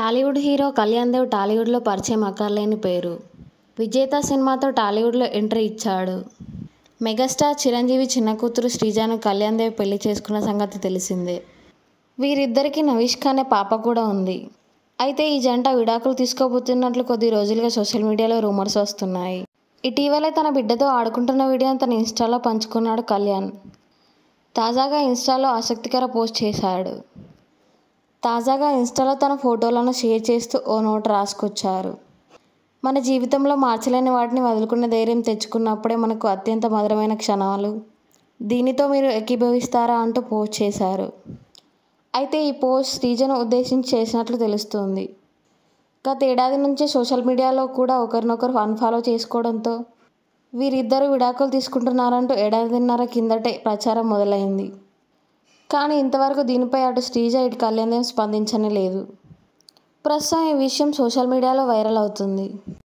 Tollywood hero Kalyan టాలీవుడ్లో పరిచయం అక్కర్లేని పేరు. విజేత సినిమాతో టాలీవుడ్లో ఎంట్రీ ఇచ్చాడు. మెగాస్టార్ చిరంజీవి చిన్న కూతురు శ్రీజాను కళ్యాణ్ పెళ్లి చేసుకున్న సంగతి తెలిసిందే. వీరిద్దరికీ నవిష్క అనే పాప కూడా ఉంది. అయితే ఈ జంట విడాకులు తీసుకోబోతున్నట్లు కొద్ది రోజులుగా సోషల్ మీడియాలో రూమర్స్ వస్తున్నాయి. ఇటీవలే తన బిడ్డతో ఆడుకుంటున్న వీడియోను తన ఇన్స్టాలో పంచుకున్నాడు కళ్యాణ్. తాజాగా ఇన్స్టాలో ఆసక్తికర పోస్ట్ చేశాడు. తన ఫోటోలను షేర్ చేస్తూ ఓ నోట్ రాసుకొచ్చారు. మన జీవితంలో మార్చలేని వాటిని వదులుకునే ధైర్యం తెచ్చుకున్నప్పుడే మనకు అత్యంత మధురమైన క్షణాలు. దీనితో మీరు ఏకీభవిస్తారా అంటూ పోస్ట్ చేశారు. అయితే ఈ పోస్ట్ శ్రీజను ఉద్దేశించి చేసినట్లు తెలుస్తోంది. గతేడాది నుంచే సోషల్ మీడియాలో కూడా ఒకరినొకరు అన్ఫాలో చేసుకోవడంతో వీరిద్దరూ విడాకులు తీసుకుంటున్నారంటూ ఏడాదిన్నర కిందటే ప్రచారం మొదలైంది. కానీ ఇంతవరకు దీనిపై అటు శ్రీజ ఇటు కళ్యాణ్ స్పందించనే లేదు. ప్రస్తుతం ఈ విషయం సోషల్ మీడియాలో వైరల్ అవుతుంది.